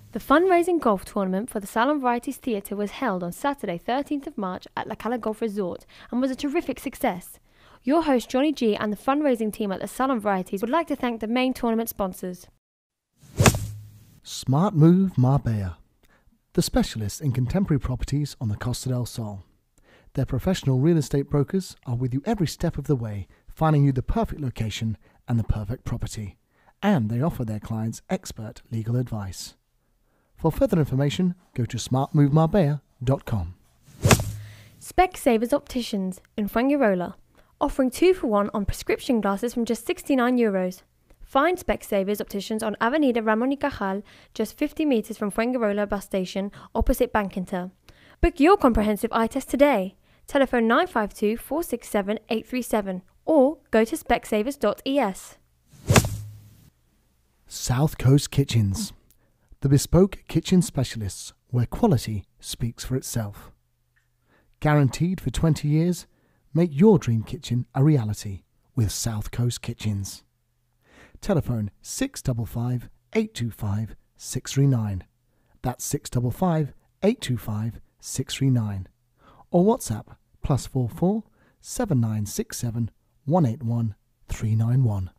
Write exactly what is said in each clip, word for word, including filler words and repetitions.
The fundraising golf tournament for the Salon Varieties Theatre was held on Saturday thirteenth of March at La Cala Golf Resort and was a terrific success. Your host Johnny G and the fundraising team at the Salon Varieties would like to thank the main tournament sponsors. Smart Move Marbella, the specialists in contemporary properties on the Costa del Sol. Their professional real estate brokers are with you every step of the way, finding you the perfect location and the perfect property. And they offer their clients expert legal advice. For further information, go to smart move marbella dot com. Specsavers Opticians in Fuengirola, offering two for one on prescription glasses from just sixty-nine euros. Find Specsavers Opticians on Avenida Ramon y Cajal, just fifty metres from Fuengirola bus station, opposite Bankinter. Book your comprehensive eye test today. Telephone nine five two, four six seven, eight three seven or go to specsavers dot e s. South Coast Kitchens, the bespoke kitchen specialists where quality speaks for itself. Guaranteed for twenty years, make your dream kitchen a reality with South Coast Kitchens. Telephone six five five, eight two five, six three nine. That's six five five, eight two five, six three nine. Or WhatsApp plus four four, seven nine six seven, one eight one, three nine one.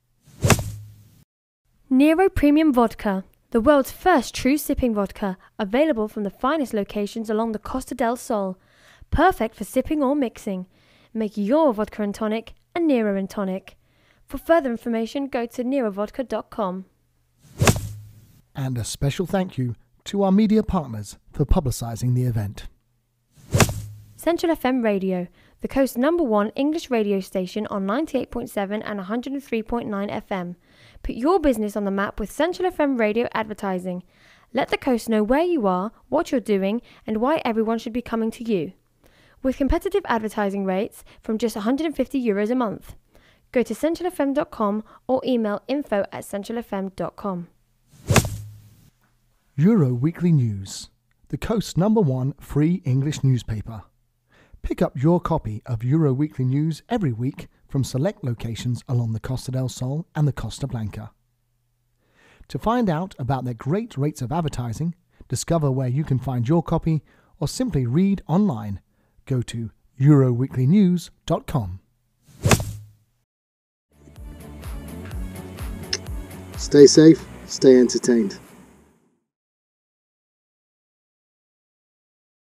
Nero Premium Vodka, the world's first true sipping vodka, available from the finest locations along the Costa del Sol. Perfect for sipping or mixing. Make your vodka and tonic a Nero and tonic. For further information, go to nero vodka dot com. And a special thank you to our media partners for publicising the event. Central F M Radio, the coast's number one English radio station on ninety-eight point seven and one hundred three point nine F M. Put your business on the map with Central F M Radio advertising. Let the coast know where you are, what you're doing, and why everyone should be coming to you. With competitive advertising rates from just one hundred fifty euros a month. Go to central f m dot com or email info at central f m dot com. Euro Weekly News, the coast's number one free English newspaper. Pick up your copy of Euro Weekly News every week from select locations along the Costa del Sol and the Costa Blanca. To find out about their great rates of advertising, discover where you can find your copy, or simply read online, go to euro weekly news dot com. Stay safe, stay entertained.